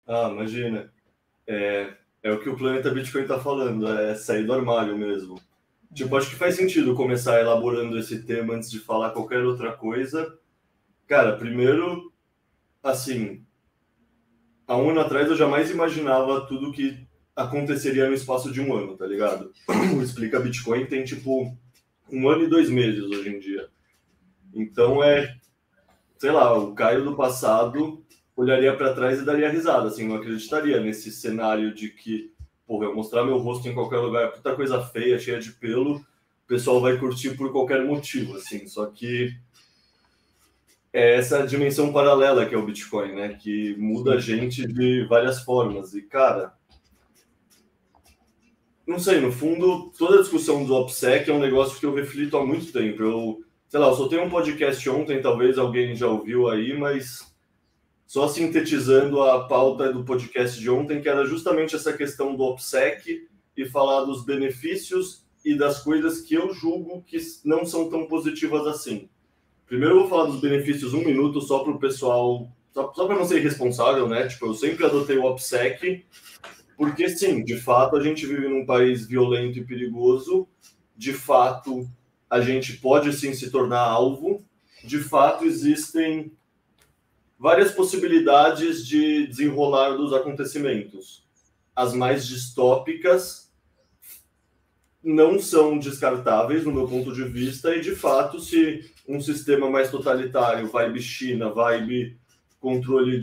Ah, imagina. É o que o Planeta Bitcoin tá falando, é sair do armário mesmo. Tipo, acho que faz sentido começar elaborando esse tema antes de falar qualquer outra coisa. Cara, primeiro, assim, há um ano atrás eu jamais imaginava tudo que aconteceria no espaço de um ano, tá ligado? O Explica Bitcoin tem, tipo, 1 ano e 2 meses hoje em dia. Então sei lá, o Caio do passado olharia para trás e daria risada, assim, não acreditaria nesse cenário de que, porra, eu mostrar meu rosto em qualquer lugar, puta coisa feia, cheia de pelo, o pessoal vai curtir por qualquer motivo, assim, só que é essa dimensão paralela que é o Bitcoin, né, que muda a gente de várias formas, e cara, não sei, no fundo, toda a discussão do OPSEC é um negócio que eu reflito há muito tempo, sei lá, eu soltei um podcast ontem, talvez alguém já ouviu aí, mas só sintetizando a pauta do podcast de ontem, que era justamente essa questão do OPSEC e falar dos benefícios e das coisas que eu julgo que não são tão positivas assim. Primeiro eu vou falar dos benefícios 1 minuto só para o pessoal, só para não ser irresponsável, né? Tipo, eu sempre adotei o OPSEC, porque sim, de fato a gente vive num país violento e perigoso, de fato a gente pode sim se tornar alvo, de fato existem várias possibilidades de desenrolar dos acontecimentos. As mais distópicas não são descartáveis, no meu ponto de vista, e de fato, se um sistema mais totalitário, vibe China, vibe controle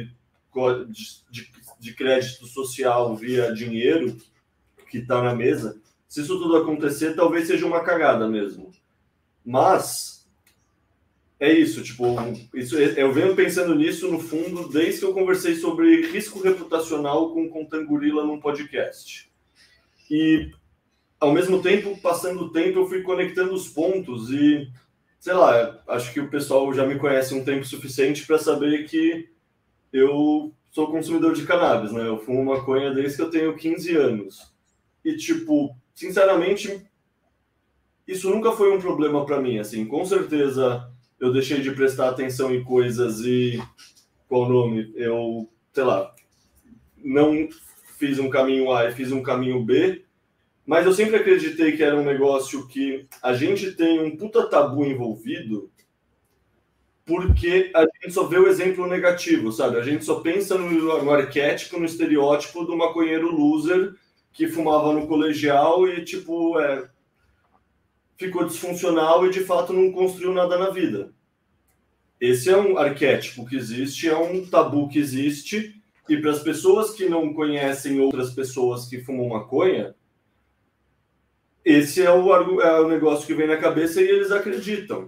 de crédito social via dinheiro, que está na mesa, se isso tudo acontecer, talvez seja uma cagada mesmo. Mas é isso, tipo, eu venho pensando nisso no fundo desde que eu conversei sobre risco reputacional com o Contangorila num podcast. E, ao mesmo tempo, passando o tempo, eu fui conectando os pontos e, sei lá, acho que o pessoal já me conhece um tempo suficiente para saber que eu sou consumidor de cannabis, né? Eu fumo maconha desde que eu tenho 15 anos. E, tipo, sinceramente, isso nunca foi um problema para mim, assim, com certeza eu deixei de prestar atenção em coisas e, qual o nome, eu, sei lá, não fiz um caminho A e fiz um caminho B, mas eu sempre acreditei que era um negócio que a gente tem um puta tabu envolvido porque a gente só vê o exemplo negativo, sabe? A gente só pensa no arquétipo, no estereótipo do maconheiro loser que fumava no colegial e, tipo, ficou disfuncional e de fato não construiu nada na vida. Esse é um arquétipo que existe, é um tabu que existe, e para as pessoas que não conhecem outras pessoas que fumam maconha, esse é o negócio que vem na cabeça e eles acreditam.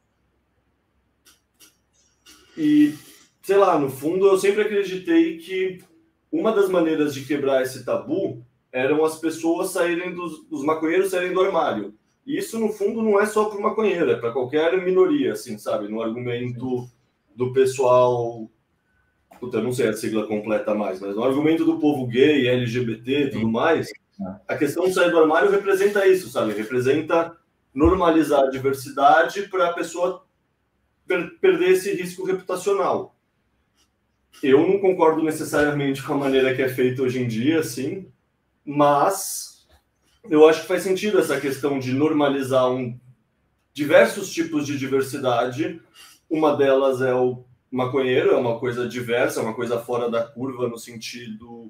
E, sei lá, no fundo eu sempre acreditei que uma das maneiras de quebrar esse tabu eram as pessoas saírem os maconheiros saírem do armário. E isso, no fundo, não é só para o maconheiro, é para qualquer minoria, assim, sabe? No argumento do pessoal... Puta, eu não sei a sigla completa mais, mas no argumento do povo gay, LGBT e tudo mais, a questão de sair do armário representa isso, sabe? Representa normalizar a diversidade para a pessoa perder esse risco reputacional. Eu não concordo necessariamente com a maneira que é feito hoje em dia, assim, mas eu acho que faz sentido essa questão de normalizar diversos tipos de diversidade. Uma delas é o maconheiro, é uma coisa diversa, é uma coisa fora da curva no sentido...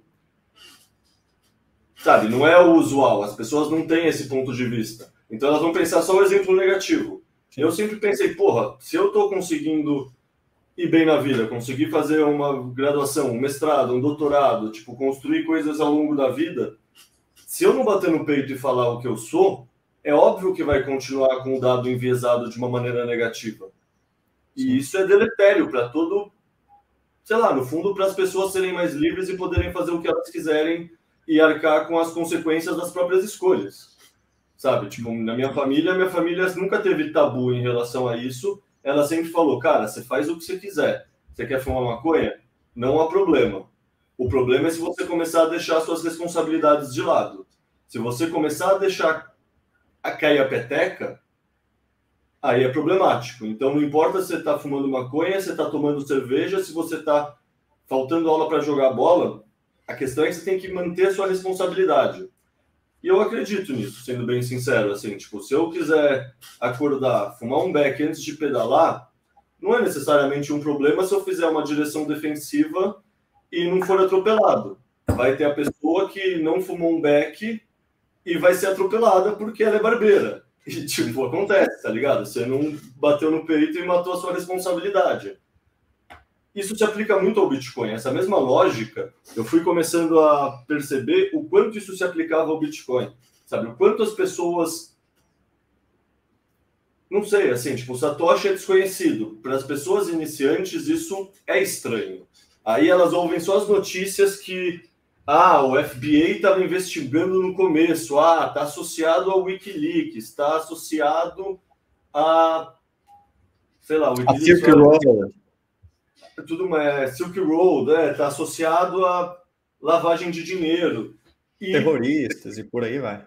Sabe, não é o usual, as pessoas não têm esse ponto de vista. Então elas vão pensar só o exemplo negativo. Eu sempre pensei, porra, se eu tô conseguindo ir bem na vida, conseguir fazer uma graduação, um mestrado, um doutorado, tipo, construir coisas ao longo da vida, se eu não bater no peito e falar o que eu sou, é óbvio que vai continuar com o dado enviesado de uma maneira negativa. E isso é deletério para todo, sei lá, no fundo, para as pessoas serem mais livres e poderem fazer o que elas quiserem e arcar com as consequências das próprias escolhas. Sabe? Tipo, na minha família nunca teve tabu em relação a isso. Ela sempre falou, cara, você faz o que você quiser. Você quer fumar maconha? Não há problema. O problema é se você começar a deixar suas responsabilidades de lado. Se você começar a deixar a cair a peteca, aí é problemático. Então não importa se você está fumando maconha, se você está tomando cerveja, se você está faltando aula para jogar bola, a questão é que você tem que manter a sua responsabilidade. E eu acredito nisso, sendo bem sincero, assim, tipo, se eu quiser acordar, fumar um beck antes de pedalar, não é necessariamente um problema se eu fizer uma direção defensiva e não for atropelado. Vai ter a pessoa que não fumou um beck e vai ser atropelada porque ela é barbeira. E, tipo, acontece, tá ligado? Você não bateu no peito e matou a sua responsabilidade. Isso se aplica muito ao Bitcoin. Essa mesma lógica, eu fui começando a perceber o quanto isso se aplicava ao Bitcoin. Sabe? O quanto as pessoas... Não sei, assim, tipo, o Satoshi é desconhecido. Para as pessoas iniciantes, isso é estranho. Aí elas ouvem só as notícias que o FBI estava investigando no começo. Está associado ao Wikileaks, está associado a... Sei lá, o Wikileaks... A Silk Road. Tudo mais, Silk Road, está associado a lavagem de dinheiro. Terroristas e por aí vai.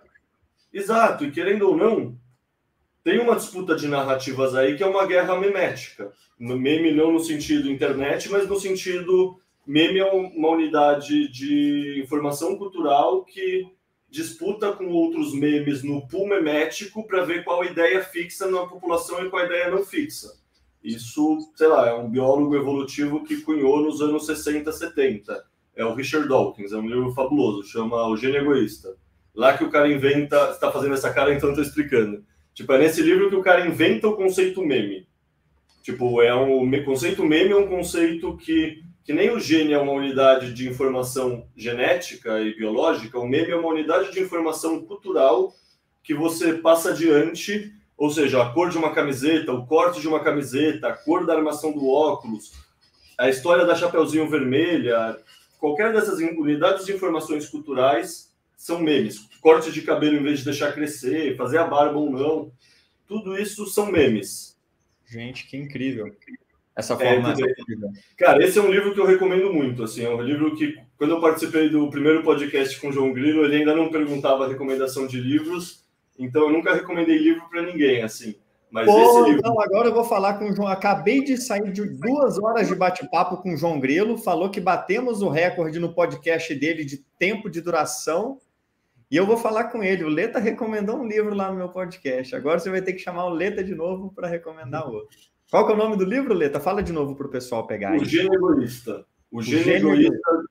Exato, e querendo ou não, tem uma disputa de narrativas aí que é uma guerra memética. Meme não no sentido internet, mas no sentido... Meme é uma unidade de informação cultural que disputa com outros memes no pool memético para ver qual ideia fixa na população e qual ideia não fixa. Isso, sei lá, é um biólogo evolutivo que cunhou nos anos 60, 70. É o Richard Dawkins, é um livro fabuloso, chama O Gênio Egoísta. Lá que o cara inventa... Você está fazendo essa cara, então eu estou explicando. Tipo, é nesse livro que o cara inventa o conceito meme. Tipo, o conceito meme é um conceito que nem o gene é uma unidade de informação genética e biológica, o meme é uma unidade de informação cultural que você passa adiante, ou seja, a cor de uma camiseta, o corte de uma camiseta, a cor da armação do óculos, a história da Chapeuzinho Vermelha, qualquer dessas unidades de informações culturais são memes. Corte de cabelo em vez de deixar crescer, fazer a barba ou não, tudo isso são memes. Gente, que incrível. Essa forma. Cara, esse é um livro que eu recomendo muito. Assim, é um livro que, quando eu participei do primeiro podcast com o João Grilo, ele ainda não perguntava a recomendação de livros, então eu nunca recomendei livro para ninguém, assim. Mas esse livro... Então, agora eu vou falar com o João. Acabei de sair de 2 horas de bate-papo com o João Grilo, falou que batemos o recorde no podcast dele de tempo de duração, e eu vou falar com ele. O Leta recomendou um livro lá no meu podcast. Agora você vai ter que chamar o Leta de novo para recomendar outro. Qual que é o nome do livro, Leta? Fala de novo para o pessoal pegar aí. O Gênio Egoísta. O Gênio Egoísta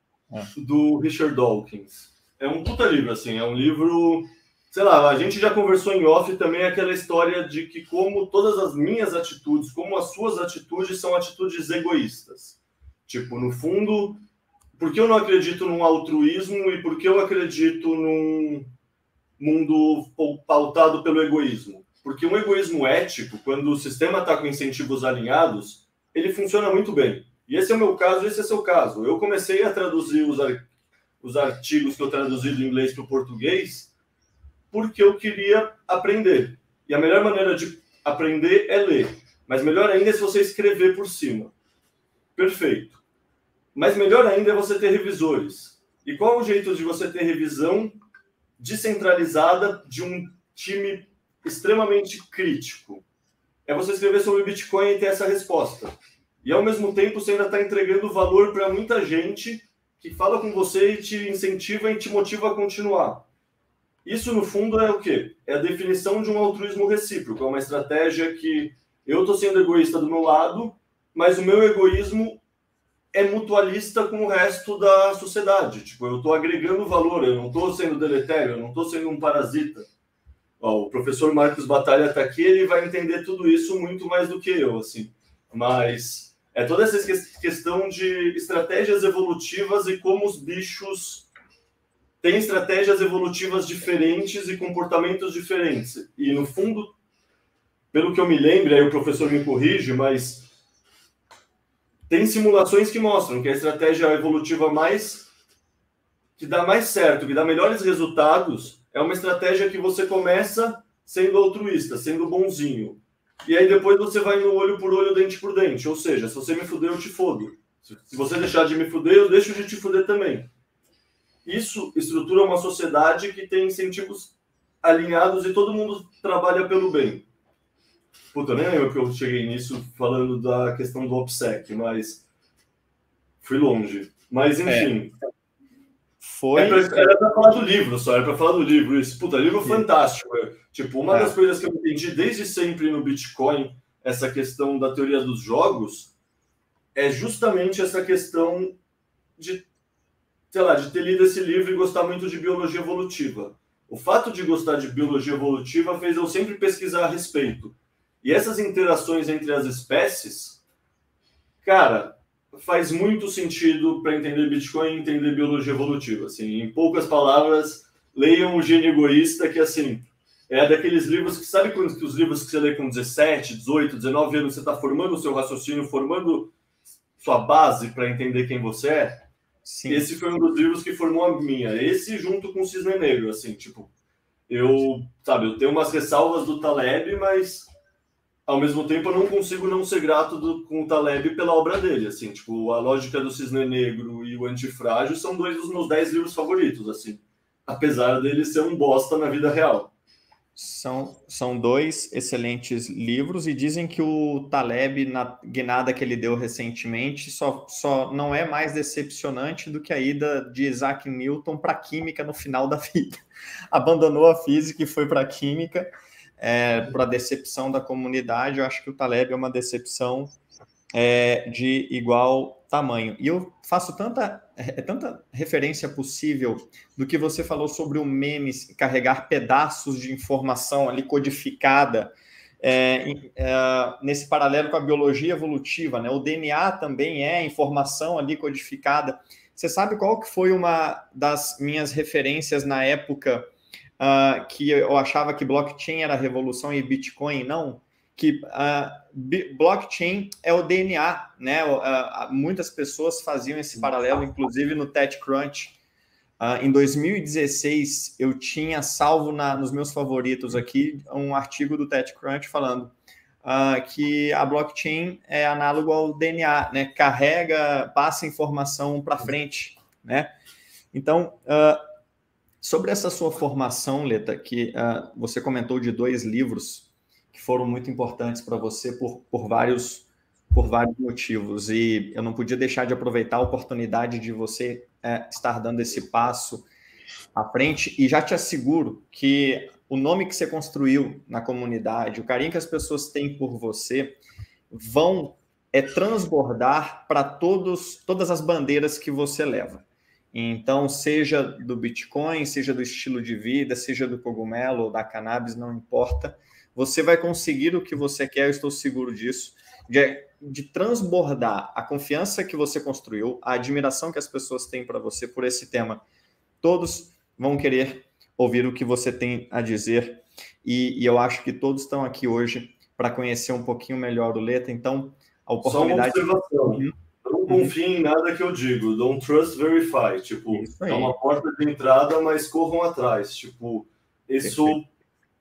do Richard Dawkins. É um puta livro, assim. É um livro... Sei lá, a gente já conversou em off também aquela história de que como todas as minhas atitudes, como as suas atitudes são atitudes egoístas. Tipo, no fundo, por que eu não acredito num altruísmo e por que eu acredito num mundo pautado pelo egoísmo? Porque um egoísmo ético, quando o sistema está com incentivos alinhados, ele funciona muito bem. E esse é o meu caso, esse é o seu caso. Eu comecei a traduzir os artigos que eu traduzi do inglês para o português porque eu queria aprender. E a melhor maneira de aprender é ler. Mas melhor ainda é se você escrever por cima. Perfeito. Mas melhor ainda é você ter revisores. E qual é o jeito de você ter revisão descentralizada de um time extremamente crítico? É você escrever sobre o Bitcoin e ter essa resposta. E, ao mesmo tempo, você ainda está entregando valor para muita gente que fala com você e te incentiva e te motiva a continuar. Isso, no fundo, é o quê? É a definição de um altruísmo recíproco. É uma estratégia que eu estou sendo egoísta do meu lado, mas o meu egoísmo é mutualista com o resto da sociedade. Tipo, eu estou agregando valor, eu não estou sendo deletério, eu não estou sendo um parasita. Ó, o professor Marcos Batalha está aqui, ele vai entender tudo isso muito mais do que eu, assim. Mas é toda essa questão de estratégias evolutivas e como os bichos têm estratégias evolutivas diferentes e comportamentos diferentes. E, no fundo, pelo que eu me lembro, aí o professor me corrige, mas tem simulações que mostram que a estratégia evolutiva que dá mais certo, que dá melhores resultados, é uma estratégia que você começa sendo altruísta, sendo bonzinho. E aí depois você vai no olho por olho, dente por dente. Ou seja, se você me fuder, eu te fodo. Se você deixar de me fuder, eu deixo de te fuder também. Isso estrutura uma sociedade que tem incentivos alinhados e todo mundo trabalha pelo bem. Puta, nem lembro que eu cheguei nisso falando da questão do OPSEC, mas Fui longe. Mas, enfim. Foi. Era pra falar do livro só, era pra falar do livro isso. Puta, livro fantástico. Tipo, uma das coisas que eu entendi desde sempre no Bitcoin, essa questão da teoria dos jogos, é justamente essa questão de, sei lá, de ter lido esse livro e gostar muito de biologia evolutiva. O fato de gostar de biologia evolutiva fez eu sempre pesquisar a respeito. E essas interações entre as espécies, cara, faz muito sentido para entender Bitcoin e entender biologia evolutiva. Assim, em poucas palavras, leiam O Gênio Egoísta, que assim, é daqueles livros que, sabe que os livros que você lê com 17, 18, 19 anos, você está formando o seu raciocínio, formando sua base para entender quem você é? Sim. Esse foi um dos livros que formou a minha. Esse junto com o Cisne Negro, assim, tipo, eu tenho umas ressalvas do Taleb, mas ao mesmo tempo eu não consigo não ser grato com o Taleb pela obra dele, assim, tipo, A Lógica do Cisne Negro e O Antifrágil são dois dos meus 10 livros favoritos, assim, apesar dele ser um bosta na vida real. São dois excelentes livros e dizem que o Taleb, na guinada que ele deu recentemente, só não é mais decepcionante do que a ida de Isaac Newton para a química no final da vida. Abandonou a física e foi para a química, para a decepção da comunidade. Eu acho que o Taleb é uma decepção de igual tamanho. E eu faço tanta referência possível do que você falou sobre o meme carregar pedaços de informação ali codificada, nesse paralelo com a biologia evolutiva, né? O DNA também é informação ali codificada. Você sabe qual que foi uma das minhas referências na época que eu achava que blockchain era a revolução e Bitcoin não? Que blockchain é o DNA, né? Muitas pessoas faziam esse paralelo, inclusive no TechCrunch. Em 2016, eu tinha salvo nos meus favoritos aqui um artigo do TechCrunch falando que a blockchain é análogo ao DNA, né? Passa informação para frente, né? Então, sobre essa sua formação, Leta, que você comentou de 2 livros que foram muito importantes para você por vários motivos, e eu não podia deixar de aproveitar a oportunidade de você estar dando esse passo à frente, e já te asseguro que o nome que você construiu na comunidade, o carinho que as pessoas têm por você, vão transbordar para todas as bandeiras que você leva. Então, seja do Bitcoin, seja do estilo de vida, seja do cogumelo ou da cannabis, não importa, você vai conseguir o que você quer, eu estou seguro disso, de transbordar a confiança que você construiu, a admiração que as pessoas têm para você por esse tema. Todos vão querer ouvir o que você tem a dizer, e eu acho que todos estão aqui hoje para conhecer um pouquinho melhor o Leta, então a oportunidade... Só uma observação. Não confie em nada que eu digo. Don't trust, verify. Tipo, é uma porta de entrada, mas corram atrás. Tipo, isso... Perfeito.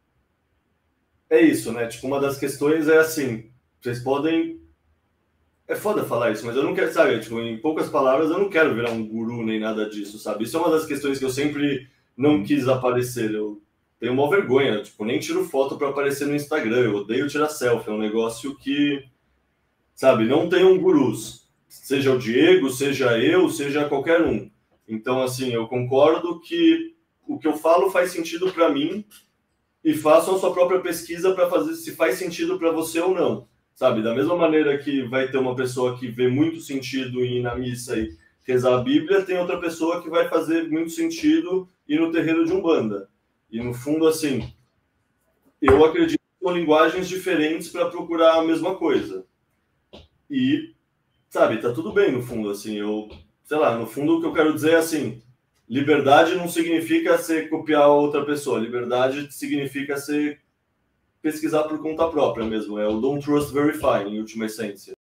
É isso, né? Tipo, uma das questões é assim, vocês podem... É foda falar isso, mas eu não quero, sabe? Tipo, em poucas palavras, eu não quero virar um guru nem nada disso, sabe? Isso é uma das questões que eu sempre não quis aparecer. Eu tenho uma vergonha, tipo, nem tiro foto para aparecer no Instagram. Eu odeio tirar selfie. É um negócio que, sabe? Não tenham gurus. Seja o Diego, seja eu, seja qualquer um. Então, assim, eu concordo que o que eu falo faz sentido para mim, e façam a sua própria pesquisa para fazer se faz sentido para você ou não, sabe? Da mesma maneira que vai ter uma pessoa que vê muito sentido em ir na missa e rezar a Bíblia, tem outra pessoa que vai fazer muito sentido ir no terreiro de Umbanda. E, no fundo, assim, eu acredito que são linguagens diferentes para procurar a mesma coisa. E, sabe, tá tudo bem, no fundo, assim, sei lá, no fundo o que eu quero dizer é assim, liberdade não significa você copiar outra pessoa. Liberdade significa você pesquisar por conta própria mesmo. É o don't trust, verify, em última essência.